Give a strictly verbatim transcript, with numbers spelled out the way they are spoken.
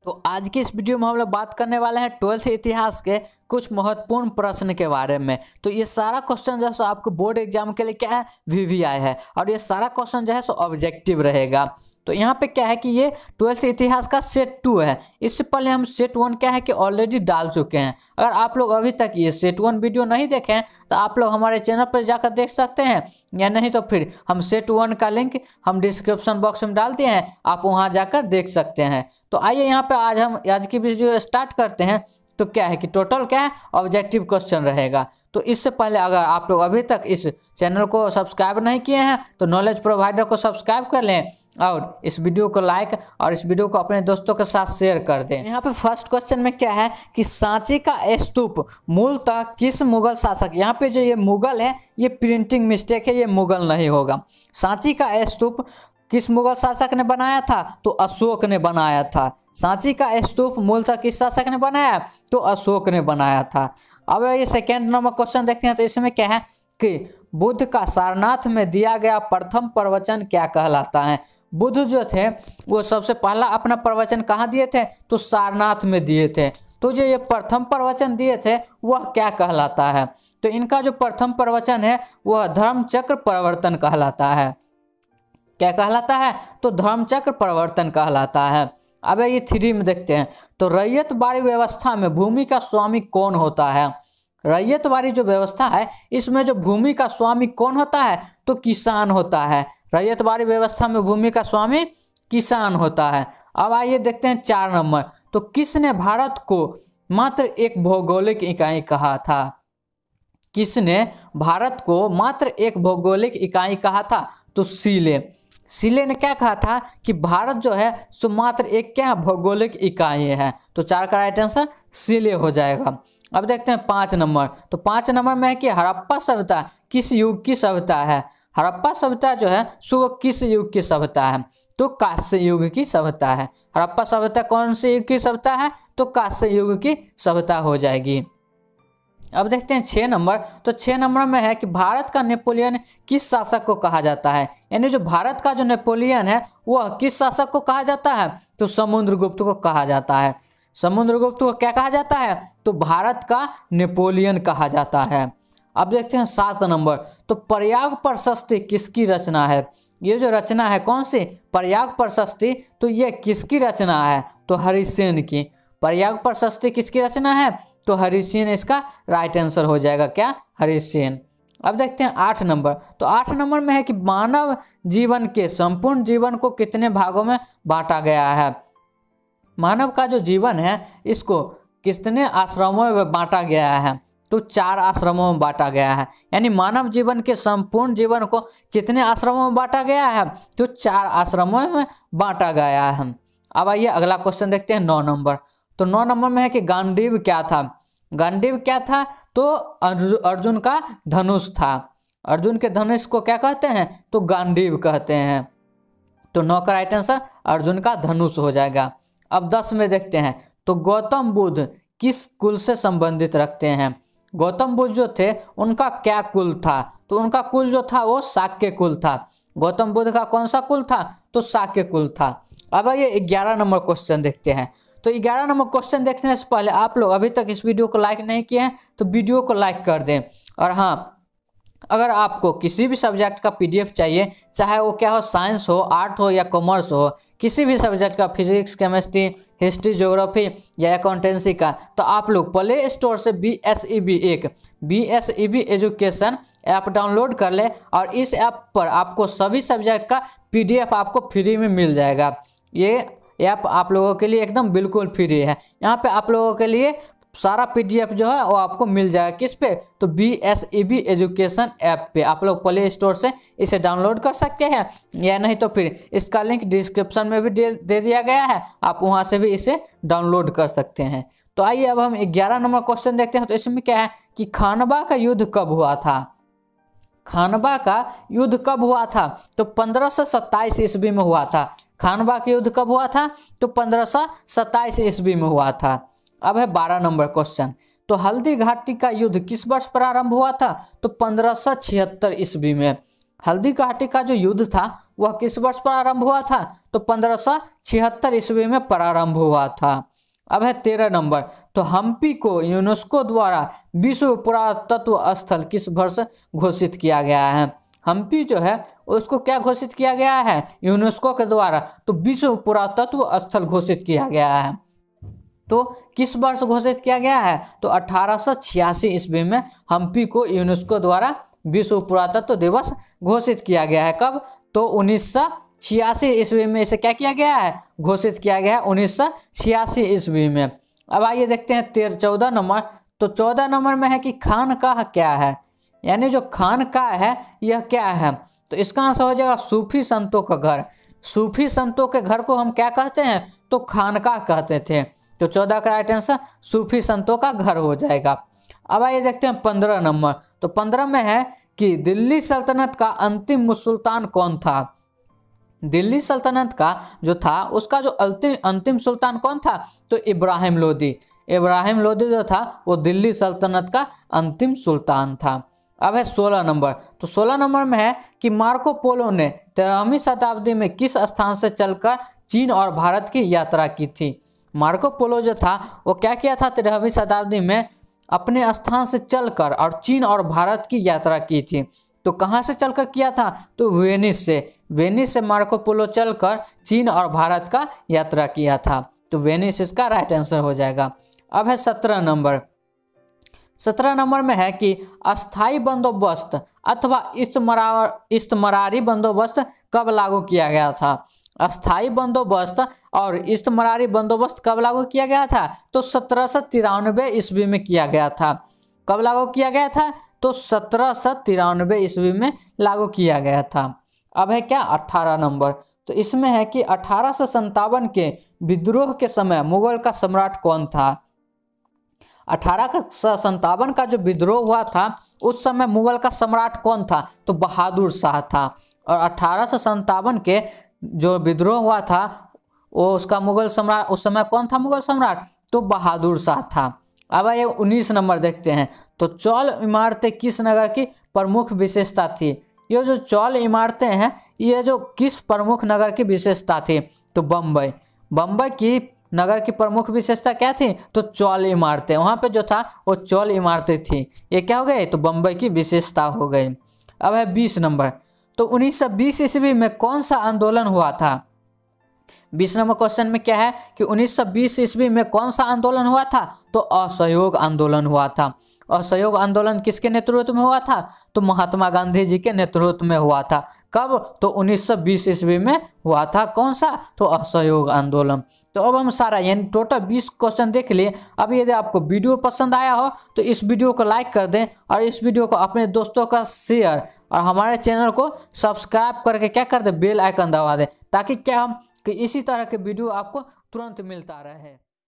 तो आज की इस वीडियो में हम लोग बात करने वाले हैं ट्वेल्थ इतिहास के कुछ महत्वपूर्ण प्रश्न के बारे में। तो ये सारा क्वेश्चन जो है सो आपको बोर्ड एग्जाम के लिए क्या है, वीवीआई है, और ये सारा क्वेश्चन जो है सो ऑब्जेक्टिव रहेगा। तो यहाँ पे क्या है कि ये ट्वेल्थ इतिहास का सेट टू है। इससे पहले हम सेट वन क्या है कि ऑलरेडी डाल चुके हैं। अगर आप लोग अभी तक ये सेट वन वीडियो नहीं देखें तो आप लोग हमारे चैनल पर जाकर देख सकते हैं, या नहीं तो फिर हम सेट वन का लिंक हम डिस्क्रिप्शन बॉक्स में डाल दिए हैं, आप वहाँ जाकर देख सकते हैं। तो आइए यहाँ पे आज हम आज की वीडियो स्टार्ट करते हैं। तो क्या है कि टोटल क्या है, ऑब्जेक्टिव क्वेश्चन रहेगा। तो इससे पहले अगर आप लोग अभी तक इस चैनल को सब्सक्राइब नहीं किए हैं तो नॉलेज प्रोवाइडर को सब्सक्राइब कर लें और इस वीडियो को लाइक और इस वीडियो को अपने दोस्तों के साथ शेयर कर दें। यहाँ पे फर्स्ट क्वेश्चन में क्या है कि सांची का स्तूप मूलतः किस मुगल शासक, यहाँ पे जो ये मुगल है ये प्रिंटिंग मिस्टेक है, ये मुगल नहीं होगा। सांची का स्तूप किस मुगल शासक ने बनाया था, तो अशोक ने बनाया था। सांची का स्तूप मूलतः किस शासक ने बनाया, तो अशोक ने बनाया था। अब ये सेकेंड नंबर क्वेश्चन देखते हैं। तो इसमें क्या है कि बुद्ध का सारनाथ में दिया गया प्रथम प्रवचन क्या कहलाता है। बुद्ध जो थे वो सबसे पहला अपना प्रवचन कहाँ दिए थे, तो सारनाथ में दिए थे। तो जो ये प्रथम प्रवचन दिए थे वह क्या कहलाता है, तो इनका जो प्रथम प्रवचन है वह धर्मचक्र प्रवर्तन कहलाता है। क्या कहलाता है, तो धर्मचक्र प्रवर्तन कहलाता है। अब ये थ्री में देखते हैं। तो रैयतवाड़ी व्यवस्था में भूमि का स्वामी कौन होता है। रैयतवाड़ी जो व्यवस्था है इसमें जो भूमि का स्वामी कौन होता है, तो किसान होता है। रैयतवाड़ी व्यवस्था में भूमि का स्वामी किसान होता है। अब आइए देखते हैं चार नंबर। तो किसने भारत को मात्र एक भौगोलिक इकाई कहा था। किसने भारत को मात्र एक भौगोलिक इकाई कहा था, तो सीले। सीले ने क्या कहा था कि भारत जो है सो मात्र एक क्या भौगोलिक इकाई है। तो चार का राइट आंसर सीले हो जाएगा। अब देखते हैं पाँच नंबर। तो पाँच नंबर में है कि हड़प्पा सभ्यता किस युग की सभ्यता है। हड़प्पा सभ्यता जो है सो किस युग की सभ्यता है, तो कांस्य युग की सभ्यता है। हड़प्पा सभ्यता कौन से युग की सभ्यता है, तो कांस्य युग की सभ्यता हो जाएगी। अब देखते हैं छः नंबर। तो छः नंबर में है कि भारत का नेपोलियन किस शासक को कहा जाता है। यानी जो भारत का जो नेपोलियन है वह किस शासक को कहा जाता है, तो समुद्रगुप्त को कहा जाता है। समुद्रगुप्त को क्या कहा जाता है, तो भारत का नेपोलियन कहा जाता है। अब देखते हैं सात नंबर। तो पर्याग प्रशस्ति किसकी रचना है। ये जो रचना है कौन सी, पर्याग प्रशस्ति, तो ये किसकी रचना है, तो हरिसेन की। पर्याग प्रशस्ति किसकी रचना है, तो हरिसेन इसका राइट आंसर हो जाएगा। क्या, हरिसेन। अब देखते हैं आठ नंबर। तो आठ नंबर में है कि मानव जीवन के संपूर्ण जीवन को कितने भागों में बांटा गया है। मानव का जो जीवन है इसको कितने आश्रमों में बांटा गया है, तो चार आश्रमों में बांटा गया है। यानी मानव जीवन के संपूर्ण जीवन को कितने आश्रमों में बांटा गया है, तो चार आश्रमों में बांटा गया है। अब आइए अगला क्वेश्चन देखते हैं नौ नंबर। तो नौ नंबर में है कि गांडीव क्या था। गांडीव क्या था, तो अर्जुन का धनुष था। अर्जुन के धनुष को क्या कहते हैं, तो गांडीव कहते हैं। तो नौ का राइट आंसर अर्जुन का धनुष हो जाएगा। अब दस में देखते हैं। तो गौतम बुद्ध किस कुल से संबंधित रखते हैं। गौतम बुद्ध जो थे उनका क्या कुल था, तो उनका कुल जो था वो शाक्य कुल था। गौतम बुद्ध का कौन सा कुल था, तो शाक्य कुल था। अब ये ग्यारह नंबर क्वेश्चन देखते हैं। तो ग्यारह नंबर क्वेश्चन देखने से पहले आप लोग अभी तक इस वीडियो को लाइक नहीं किए हैं तो वीडियो को लाइक कर दें। और हाँ, अगर आपको किसी भी सब्जेक्ट का पीडीएफ चाहिए, चाहे वो क्या हो, साइंस हो, आर्ट हो या कॉमर्स हो, किसी भी सब्जेक्ट का, फिजिक्स, केमिस्ट्री, हिस्ट्री, ज्योग्राफी या अकाउंटेंसी का, तो आप लोग प्ले स्टोर से बी एस ई बी एक B S E B education app download कर ले और इस ऐप पर आपको सभी सब्जेक्ट का पीडीएफ आपको फ्री में मिल जाएगा। ये ऐप आप लोगों के लिए एकदम बिल्कुल फ्री है। यहाँ पे आप लोगों के लिए सारा पीडीएफ जो है वो आपको मिल जाएगा। किस पे, तो B S E B education app पे आप लोग प्ले स्टोर से इसे डाउनलोड कर सकते हैं, या नहीं तो फिर इसका लिंक डिस्क्रिप्शन में भी दे, दे दिया गया है, आप वहाँ से भी इसे डाउनलोड कर सकते हैं। तो आइए अब हम ग्यारह नंबर क्वेश्चन देखते हैं। तो इसमें क्या है कि खानवा का युद्ध कब हुआ था। खानवा का युद्ध कब हुआ था, तो पंद्रह सौ सत्ताईस ईस्वी में हुआ था। खानवा का युद्ध कब हुआ था, तो पंद्रह सौ सत्ताईस ईस्वी में हुआ था। अब है बारह नंबर क्वेश्चन। तो हल्दी घाटी का युद्ध किस वर्ष प्रारंभ हुआ था, तो पंद्रह सौ छिहत्तर ईस्वी में। हल्दी घाटी का जो युद्ध था वह किस वर्ष प्रारंभ हुआ था? तो पंद्रह सौ छिहत्तर ईस्वी में प्रारंभ हुआ था। अब है तेरह नंबर, तो हम्पी को यूनेस्को द्वारा विश्व पुरातत्व स्थल किस वर्ष घोषित किया गया है? हम्पी जो है उसको क्या घोषित किया गया है? यूनेस्को के द्वारा तो विश्व पुरातत्व स्थल घोषित किया गया है। तो किस वर्ष घोषित किया गया है? तो अठारह सौ छियासी ईस्वी में हम्पी को यूनेस्को द्वारा विश्व पुरातत्व दिवस घोषित किया गया है। कब? तो उन्नीस सौ छियासी ईस्वी में इसे क्या किया गया है? घोषित किया गया है उन्नीस सौ छियासी ईस्वी में। अब आइए देखते हैं तेरह चौदह नंबर, तो चौदह नंबर में है कि खानकाह क्या है? यानी जो खानकाह है यह क्या है? तो इसका आंसर हो जाएगा सूफी संतों का घर। सूफी संतों के घर को हम क्या कहते हैं? तो खानकाह कहते थे। तो चौदह का राइट आंसर सूफी संतों का घर हो जाएगा। अब आइए देखते हैं पंद्रह नंबर, तो पंद्रह में है कि दिल्ली सल्तनत का अंतिम सुल्तान कौन था? दिल्ली सल्तनत का जो था उसका जो अंतिम अंतिम सुल्तान कौन था? तो इब्राहिम लोदी। इब्राहिम लोदी जो था वो दिल्ली सल्तनत का अंतिम सुल्तान था। अब है सोलह नंबर, तो सोलह नंबर में है कि मार्को पोलो ने तेरहवीं शताब्दी में किस स्थान से चलकर चीन और भारत की यात्रा की थी? मार्को पोलो जो था वो क्या किया था तेरहवीं शताब्दी में? अपने स्थान से चलकर और चीन और भारत की यात्रा की थी। तो कहाँ से चलकर किया था? तो वेनिस से। वेनिस से मार्को पोलो चलकर चीन और भारत का यात्रा किया था। तो वेनिस इसका राइट आंसर हो जाएगा। अब है सत्रह नंबर, सत्रह नंबर में है कि अस्थाई बंदोबस्त अथवा इस्तमरा इस्तमरारी बंदोबस्त कब लागू किया गया था? अस्थाई बंदोबस्त और इस्तमरारी बंदोबस्त कब लागू किया गया था? तो सत्रह सौ तिरानवे ईस्वी में किया गया था। कब लागू किया गया था? तो सत्रह सौ तिरानवे ईस्वी में लागू किया गया था। अब है क्या अठारह नंबर, तो इसमें है कि अठारह सौ संतावन के विद्रोह के समय मुगल का सम्राट कौन था? अठारह सौ संतावन का जो विद्रोह हुआ था उस समय मुगल का सम्राट कौन था? तो बहादुर शाह था। और अठारह सौ संतावन के जो विद्रोह हुआ था वो उसका मुगल सम्राट उस समय कौन था? मुगल सम्राट तो बहादुर शाह था। अब ये उन्नीस नंबर देखते हैं, तो चौल इमारतें किस नगर की प्रमुख विशेषता थी? ये जो चौल इमारतें हैं ये जो किस प्रमुख नगर की विशेषता थी? तो बम्बई। बम्बई की नगर की प्रमुख विशेषता क्या थी? तो चौल इमारतें। वहाँ पे जो था वो चौल इमारतें थी। ये क्या हो गए? तो बम्बई की विशेषता हो गई। अब है बीस नंबर, तो उन्नीस सौ बीस ईस्वी में कौन सा आंदोलन हुआ था? बीस नंबर क्वेश्चन में क्या है कि उन्नीस सौ बीस ईस्वी में कौन सा आंदोलन हुआ था? तो असहयोग आंदोलन हुआ था। असहयोग आंदोलन किसके नेतृत्व में हुआ था? तो महात्मा गांधी जी के नेतृत्व में हुआ था। कब? तो उन्नीस सौ बीस ईस्वी में हुआ था। कौन सा? तो असहयोग आंदोलन। तो अब हम सारा यानी टोटल बीस क्वेश्चन देख लिए। अब यदि आपको वीडियो पसंद आया हो तो इस वीडियो को लाइक कर दें और इस वीडियो को अपने दोस्तों का शेयर और हमारे चैनल को सब्सक्राइब करके क्या कर दें? बेल आइकन दबा दें, ताकि क्या हम कि इसी तरह के वीडियो आपको तुरंत मिलता रहे।